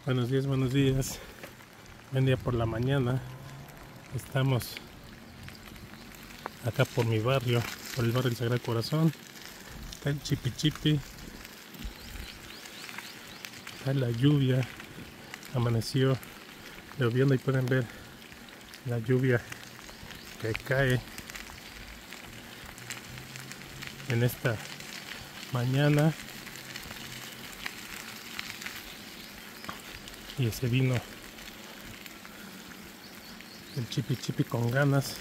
Buenos días, buenos días. Buen día por la mañana. Estamos acá por mi barrio, por el barrio del Sagrado Corazón. Está el chipi chipi. Está la lluvia. Amaneció lloviendo y pueden ver la lluvia que cae en esta mañana. Y se vino el chipi chipi con ganas.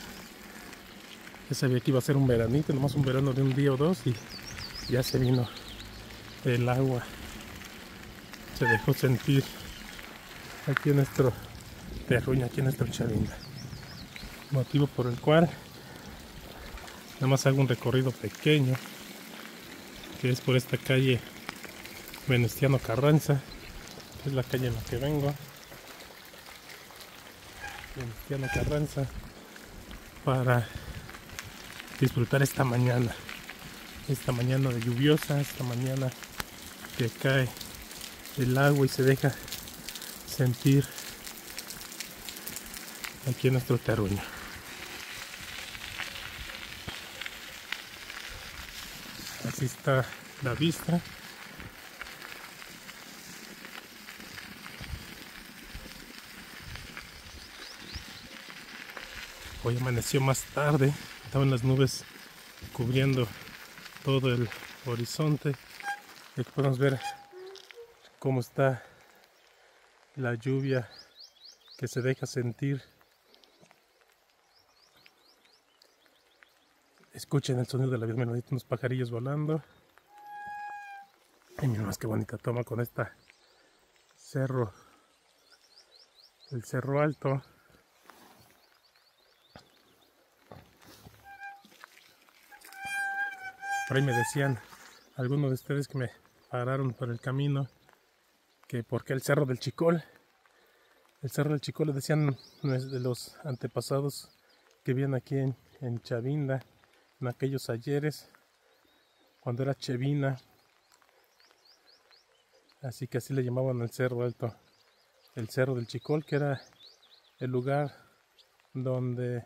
Ya sabía que iba a ser un veranito, nomás un verano de un día o dos, y ya se vino el agua. Se dejó sentir aquí en nuestro terruño, aquí en nuestro Chavinda. Motivo por el cual nada más hago un recorrido pequeño, que es por esta calle Venustiano Carranza, que es la calle en la que vengo. Venustiano Carranza, para disfrutar esta mañana de lluviosa, esta mañana que cae el agua y se deja sentir aquí en nuestro terruño. Así está la vista. Hoy amaneció más tarde, estaban las nubes cubriendo todo el horizonte. Y aquí podemos ver cómo está la lluvia que se deja sentir. Escuchen el sonido de la vida, unos pajarillos volando. Y miren más qué bonita toma con esta cerro, el Cerro Alto. Por ahí me decían algunos de ustedes que me pararon por el camino que por qué el Cerro del Chicol. El Cerro del Chicol, le decían de los antepasados que vivían aquí en Chavinda, en aquellos ayeres, cuando era Chevina. Así que así le llamaban al Cerro Alto, el Cerro del Chicol, que era el lugar donde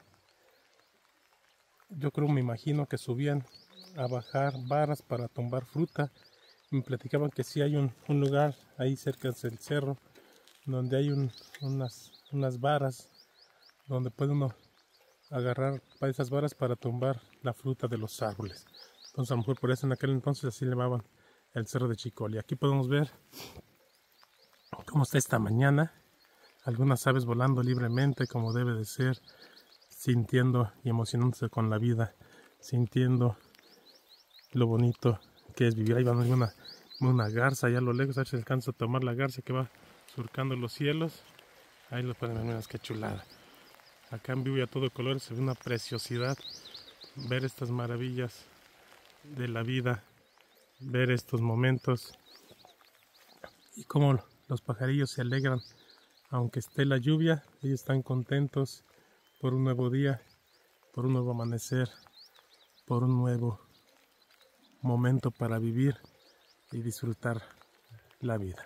yo creo, me imagino que subían a bajar varas para tumbar fruta. Me platicaban que sí hay un lugar ahí cerca del cerro donde hay unas varas donde puede uno agarrar esas varas para tumbar la fruta de los árboles. Entonces a lo mejor por eso en aquel entonces así le llamaban el Cerro de Chicol. Y aquí podemos ver cómo está esta mañana. Algunas aves volando libremente como debe de ser, sintiendo y emocionándose con la vida, sintiendo lo bonito que es vivir. Ahí va una garza allá a lo lejos, a ver si alcanza a tomar la garza que va surcando los cielos. Ahí lo pueden ver, miren qué chulada. Acá en vivo y a todo color se ve una preciosidad ver estas maravillas de la vida, ver estos momentos y cómo los pajarillos se alegran. Aunque esté la lluvia, ellos están contentos por un nuevo día, por un nuevo amanecer, por un nuevo momento para vivir y disfrutar la vida.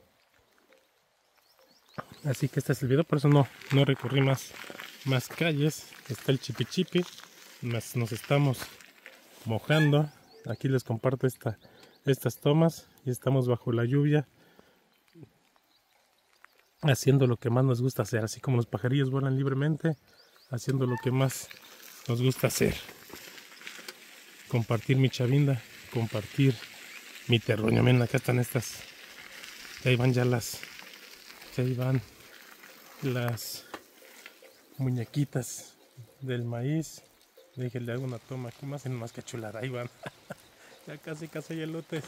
Así que este es el video, por eso no recorrí más calles. Está el chipi chipi, nos estamos mojando. Aquí les comparto estas tomas y estamos bajo la lluvia haciendo lo que más nos gusta hacer, así como los pajarillos vuelan libremente, haciendo lo que más nos gusta hacer: compartir mi Chavinda, compartir mi terruño. Miren, acá están estas, ahí van las muñequitas del maíz. Dije, le hago una toma aquí más que chulada. Ahí van. ya casi hay elotes,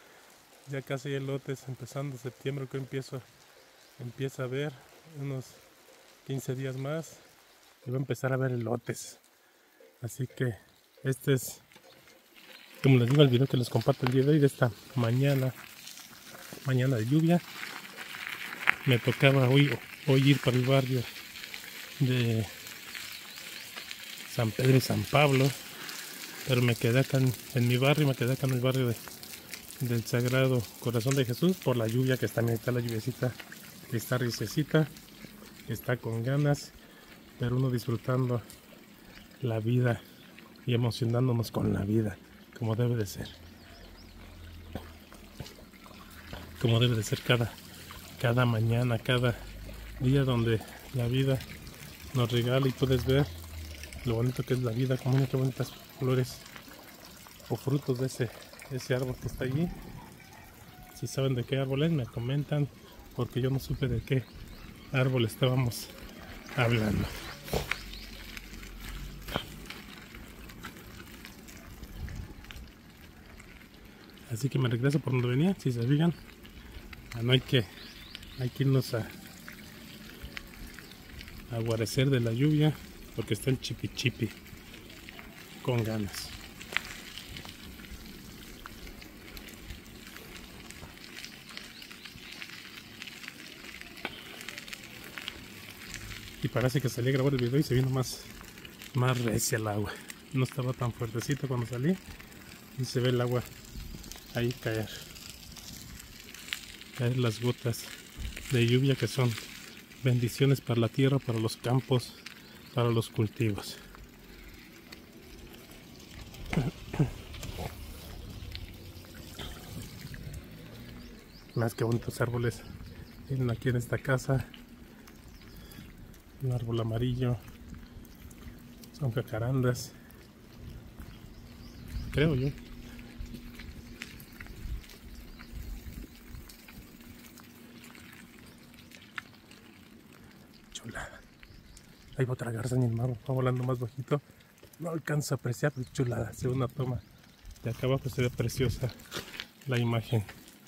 empezando septiembre, que empieza a ver unos 15 días más y va a empezar a ver elotes. Así que este es, como les digo, el video que les comparto el día de hoy, de esta mañana de lluvia. Me tocaba hoy ir para el barrio de San Pedro y San Pablo, pero me quedé acá en mi barrio, me quedé acá en el barrio del Sagrado Corazón de Jesús por la lluvia, que también está la lluviecita, está risecita, está con ganas, pero uno disfrutando la vida y emocionándonos con la vida, como debe de ser. Como debe de ser cada mañana, cada día, donde la vida nos regala y puedes ver lo bonito que es la vida. Como qué bonitas flores o frutos de ese árbol que está allí. Si saben de qué árbol es, me comentan, porque yo no supe de qué árbol estábamos hablando. Así que me regreso por donde venía. Si se fijan, no hay que irnos a guarecer de la lluvia, porque está el chipi chipi con ganas. Y parece que salí a grabar el video y se vino más recia el agua. No estaba tan fuertecito cuando salí y se ve el agua ahí caer las gotas de lluvia, que son bendiciones para la tierra, para los campos, para los cultivos. Más que bonitos árboles tienen aquí en esta casa. Un árbol amarillo, son jacarandas, creo yo. Chulada. Ahí va otra garza, ni el mar va volando más bajito. No alcanzo a apreciar, pero chulada. Se ve una toma de acá abajo, se ve preciosa la imagen.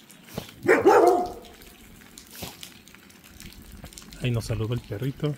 Ahí nos saludó el perrito.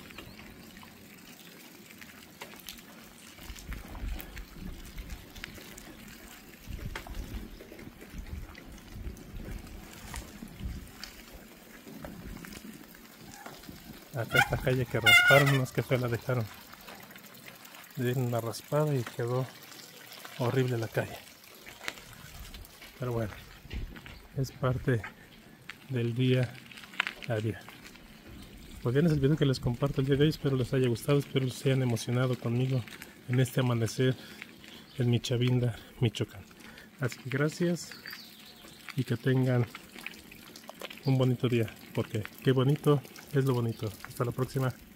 Acá esta calle que rasparon, no es que fue, la dejaron. Le dieron una raspada y quedó horrible la calle. Pero bueno, es parte del día a día. Pues bien, es el video que les comparto el día de hoy. Espero les haya gustado, espero se hayan emocionado conmigo en este amanecer en Michavinda, Michoacán. Así que gracias y que tengan un bonito día, porque qué bonito es lo bonito. Hasta la próxima.